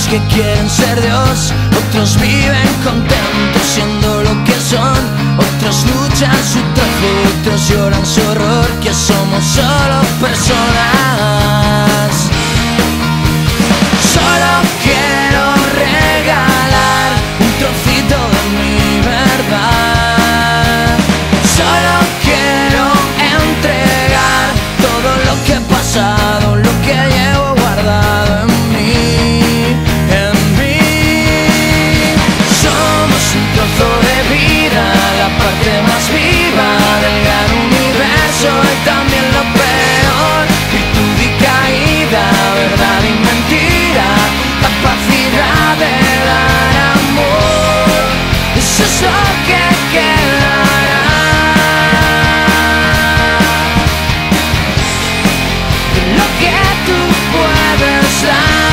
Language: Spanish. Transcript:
que quieren ser Dios, otros viven contentos siendo lo que son, otros luchan su trabajo, otros lloran su horror, que somos solo personas. Solo quiero regalar un trocito de mi verdad. Solo quiero entregar todo lo que he pasado, lo que llevo guardado en mí, en mí. Somos un trozo de vida, la parte más viva del gran universo y también lo peor, virtud y caída, verdad y mentira, capacidad de dar amor, eso es lo que quedará de lo que tú puedes dar.